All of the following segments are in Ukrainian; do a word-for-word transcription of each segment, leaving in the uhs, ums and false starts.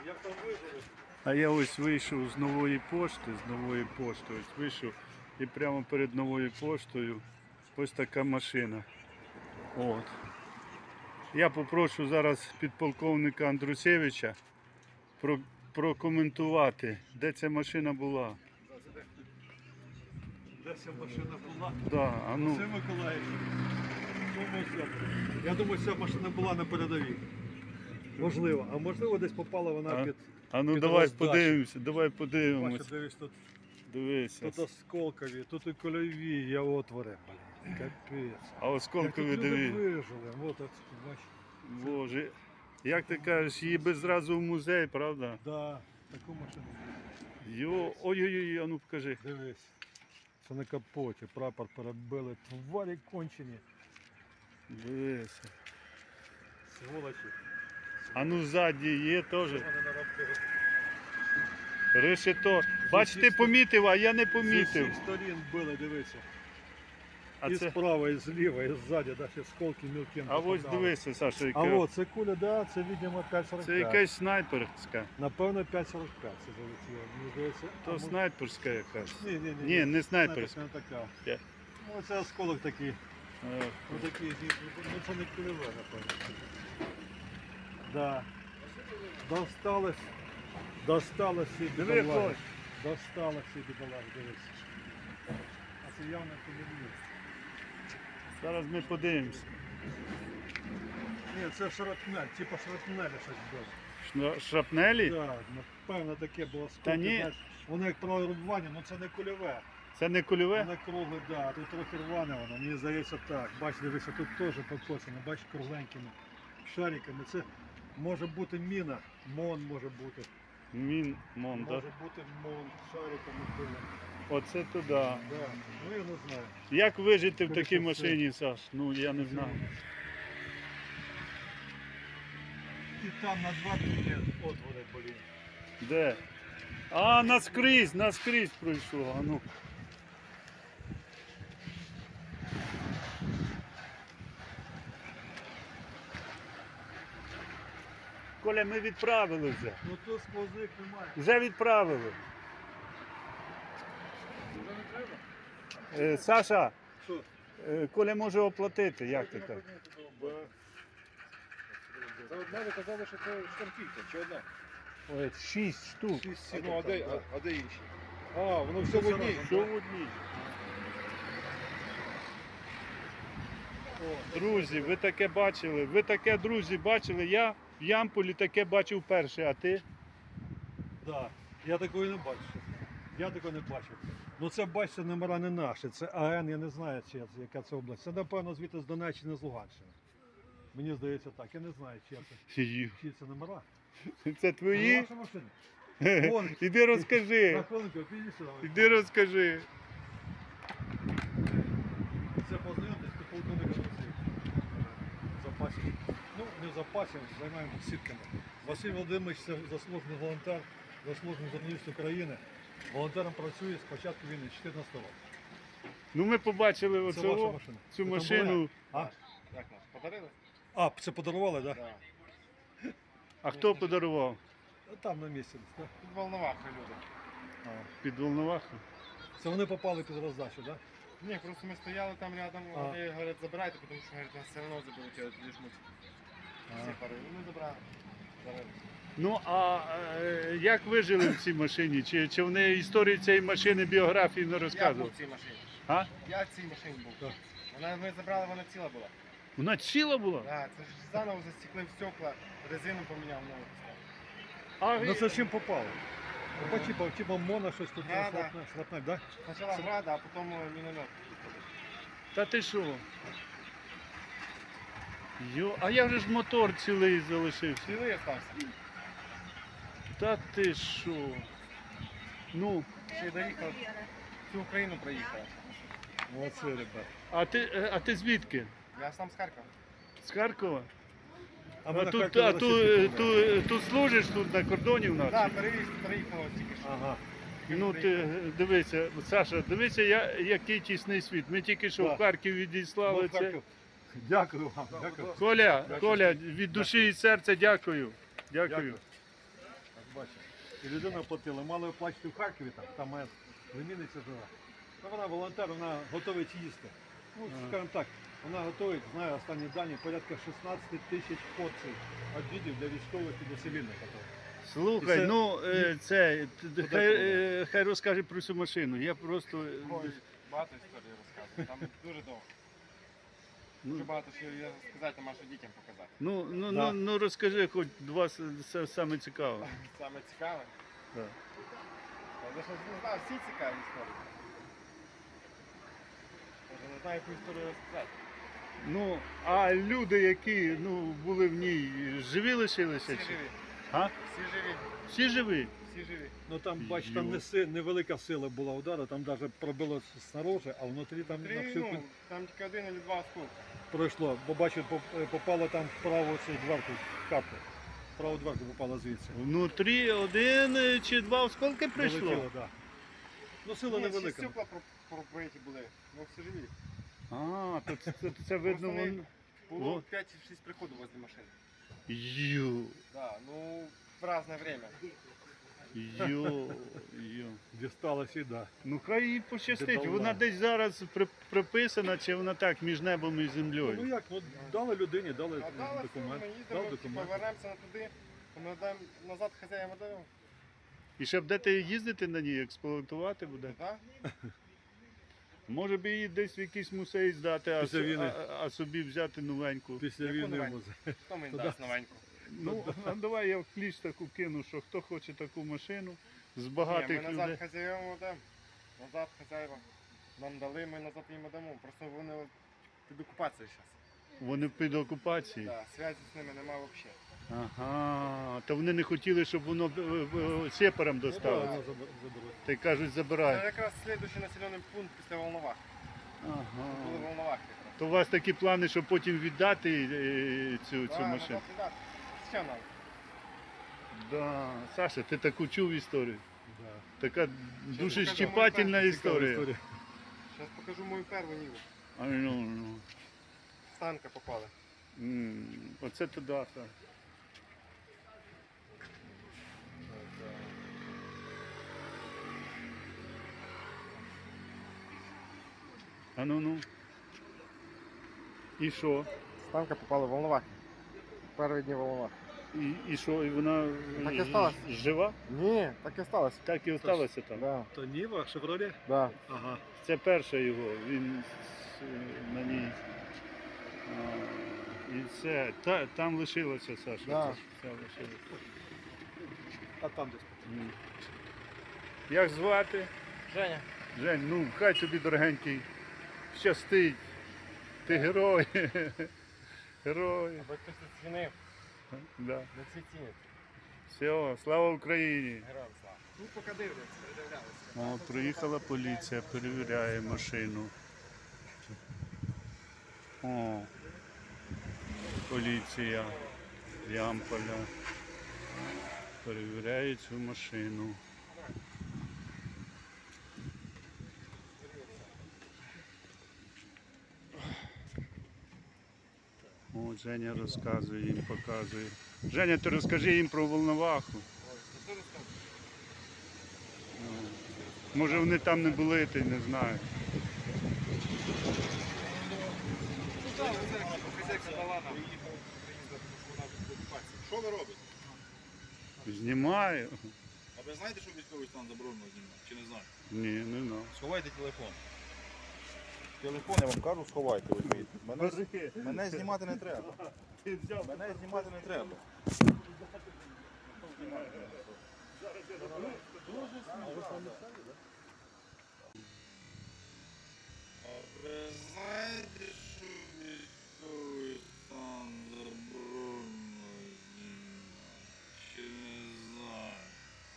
Як там вижили? А я ось вийшов з нової пошти, з нової пошти, ось вийшов і прямо перед новою поштою ось така машина. От. Я попрошу зараз підполковника Андрусевича про, прокоментувати, де ця машина була. Де ця машина була? Да, а ну. Василь Миколаївич. Я думаю, ця машина була на передовій. Можливо, а можливо десь попала вона А, під... а ну під давай роздачу. подивимося, давай Бачите, подивимося. дивись, тут, Дивися. тут осколкові, тут і кольові, я отвори, блін. Капець. А осколкові Як тут люди диви. вижили. Вот, от, бач. Боже. Як ти кажеш, її би зразу в музей, правда? Да, таку машину. Йо, ой-ой-ой, а ну покажи. Дивись. Це на капоті, прапор перебили, тварі кончені. Дивися. Сволочі. А ну ззаді є теж. Вони наробили. Решето. Бач, ти помітив, а я не З помітив. усіх сторін били, дивися. А І це, справа, і зліва, і ззаді, навіть осколки мілкі. а ось попадали. дивися, Саша, А яка. от це куля, да, це, видимо, п'ять сорок Це п'ять. якась снайперська. Напевно, п'ять сорок п'ять це залетіло. Мені здається. а То може- снайперська якась. Ні, ні, ні. Ні, не снайперська. Не така. Я- Ну, це осколок такий. Е, Ну, такий, ну, це не кульове, напевно. Да. Досталось. Досталось і Диви, бідолаги. Кость. Досталось і бідолаги, дивіться. А це явно кульові. Зараз ми подивимося. Ні, це шрапнель, типа шрапнелі щось було. Шна- Шрапнелі? Так, напевно таке було Та скільки, ні. знаєш, воно як правило рубування, але це не кульове. Це не кульове? Воно кругле, да, тут трохи рване воно, мені здається так. Бач, дивися, тут теж покоцано, бач, кругленькими шариками. Це може бути міна, мон може бути. Мін, мон, да? Може бути мон з шариками пилом. Оце туди. Да. Ну я не знаю. Як вижити в Скоріше такій все. машині, Саш? Ну я не знаю. І там на два є отвори, блін. Де? А, наскрізь, наскрізь пройшло. А ну. Коля, ми відправили вже. Ну тут сквозних немає. Вже відправили. Вже не треба? Е, Саша, Що? е, Коля може оплатити, як ти кажеш? За одне ви казали, що це штампівка, чи одна? Ой, шість штук. Шість А, сіток ну, а, там, де, да. а, а де інші? А, воно все в одній. Що в одній? Друзі, ви таке бачили, ви таке, друзі, бачили, я в Ямполі таке бачив перше, а ти? Да. Я такої не бачу. Я такого не бачив. Ну це, бачите, номера не наші. Це АН, я не знаю, чи це- яка це область. Це, напевно, звідти з Донеччини, з Луганщини. Мені здається так. Я не знаю, чи це, Ю. чи це номера. Це Це твої? ваша машина. Вон. Іди розкажи. На хвилинку, підійди сюди. Іди розкажи. Це познайомтесь, ти полковник Олексій. В запасі. Ну, не в запасі, займаємося сітками. Василь Володимирович це заслужений волонтер, заслужений журналіст України. Волонтером працює з початку війни, чотирнадцятого року. Ну ми побачили Це ваша оцю, машина. цю Ви там машину. були? А? Як нас? Подарили? А, це подарували, так? Да? Так. А хто подарував? Там на місці. Да? Тут волновахи люди. Під Волноваху? Це вони попали під роздачу, так? Да? Ні, просто ми стояли там рядом, А. вони говорять, забирайте, тому що говорять, нас все одно заберуть, я лишмуть. Всі пари. Ну, ми забрали. Забрали. Ну а е, як вижили в цій машині? Чи, чи вони історії цієї машини, біографії не Я був розказували? в цій машині. А? Я в цій машині був. Так. Вона, ми забрали, вона ціла була. Вона ціла була? Так, це ж заново застекли в стекла, резину поміняв, нову А, поставив. Ну це чим попало? Ну, типа, типа мона щось тут Да, да. шрапнель, шрапнель, да? Спочатку града, а потім міномет. та ти що? Йо, а як же ж мотор цілий залишився? Цілий остався. Та ти що? Ну, Ще й доїхав, всю Україну проїхав. Молодці, ребят. а ти, е, а ти звідки? Я сам з Харкова. З Харкова? А А, ми на тут, Харкові а на ту, Сіті ту, померли. тут служиш тут на кордоні в нас? Так, перевіз, приїхав тільки що. Ага. Ну ти дивися, Саша, дивися, я, який тісний світ. Ми тільки що Так. в Харків відіслали Ну, це. Харків. Дякую вам. Дякую. Коля, Дякую. Коля, від душі і серця дякую. Дякую. Дякую. оплачує. І людина платила. Мали оплачувати в Харкові, там, там моя племінниця жила. Ну, вона волонтер, вона готовить їсти. Ну, Ага. скажімо так, вона готує, знаю останні дані, порядка шістнадцять тисяч порцій обідів для військових і для цивільних. Слухай, І це- ну е, це т- т- хай, Подекуди. е, хай розкаже про цю машину. Я просто. е, Ой, багато історій розказую. Там дуже довго. Дуже Ну, багато що є сказати, нема що дітям показати. ну, ну, Да. ну, ну розкажи хоч два с- с- саме цікаве. Саме цікаве. Да. Я ж не знаю, всі цікаві історії. Я не знаю, яку історію розказати. Ну, а люди, які ну, були в ній, живі лишилися? Всі чи- живі. А? Всі живі. Всі живі? Всі живі. Ну там, бач, там Йо. не си- невелика сила була удару, там навіть пробило снаружи, а внутрі там на Три, всю ну, там тільки один або два осколки. пройшло. Бо бачу, поп- попало там в праву цю дверку, капу. В праву дверку попало звідси. Внутрі один е, чи два осколки прийшло? Долетіло, да. Ну сила Ні, всі невелика. стекла про- пробиті були. Ну, всі живі. А, то це, це, це видно Просто не- вон. Було Вот. п'ять чи шість приходів возле машини. Йо, Да, ну, в разное время. йо, йо. Дісталося, да. Ну хай їй пощастить. Бідолага. Вона десь зараз при, приписана, чи вона так між небом і Ну землею. як, ну дали людині, дали А дали, документ. ми Дав їздимо, типу, документ. повернемося на туди, ми даємо назад хазяїна даємо. І ще будете їздити на ній, експлуатувати буде. Да? Може би її десь в якийсь музей здати, а, Після с- війни. а, а собі взяти новеньку. Після Яку війни новеньку? музей. Хто мені Туди. дасть новеньку? Ну, а давай я в кліч таку кину, що хто хоче таку машину з Ні, ми багатих назад людей. хазяїну даємо. Назад хазяїва. Нам дали, ми назад їм дамо. Просто вони от під окупацією зараз. Вони під окупацією. Да, зв'язку з ними немає взагалі. Ага, то вони не хотіли, щоб воно е, е, сепаром Ну, да, досталося. воно заб- заберуть. Та й кажуть, Це забирай. якраз слідуючий населений пункт після Волновахи. Були Ага. Волновахи якраз. То у вас такі плани, щоб потім віддати е, цю, цю Да, машину? назад віддати. Що нам? Да. Саша, ти таку чув історію? Да. Така покажу душещипательна мою історія. Історія. Зараз покажу мою першу ніву. А, ну, ну. З танка попали. М, Оце туди. Саша. А ну ну. І що? З танка попали в Волновахи. Перші дні Волновахи. І, і що? І вона Так і ж- осталась. жива? Ні, так і сталося. Так і залишилася там. Да, То Ніва, Шевроле? да. Ага. Це перша його, він с- на ній. А, і це, та, там лишилося, Саша. Да. Це, це лишилося. А там десь. М. Як звати? Женя. Жень, ну хай тобі, дорогенький, щастить. Ти герой. Герой. Аби хтось це цінив, Да. не всі цінять. Все, слава Україні. Героям слава. Ну, поки дивляться, передивлялися. О, приїхала поліція, перевіряє машину. О, поліція Ямполя перевіряє цю машину. О, Женя розказує їм, показує. Женя, ти розкажи їм про Волноваху. Ну, може вони там не були, ти не знаю. Хазяйка дала нам. Приїздила, тому що вона в окупації. Що ви робите? Знімаю. А ви знаєте, що військовий стан заборонено знімати? Чи не знаєте? Ні, не знаю. Сховайте телефон. Телефон, я вам кажу, сховайте. візьміть. Мене, мене знімати не треба. Мене знімати не треба. А ви знаєте, що військовий стан заборонено знімати? Чи не знаєте?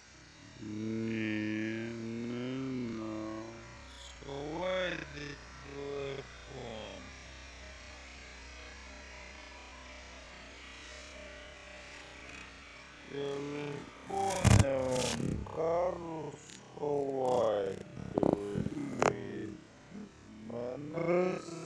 Ні, не знаю. Сховайте телефон. Телефон я вам кажу, сховайте. Ви мене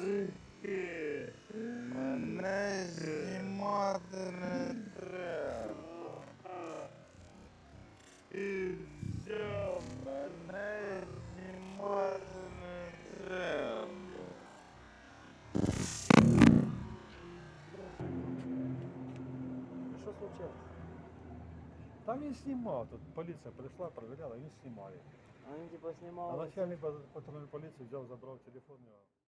І все, мене знімати не треба. Що случилось? Там він знімав, тут поліція прийшла, перевіряла, він знімає. А він типа А знімав. начальник патрульної поліції взяв, забрав телефон.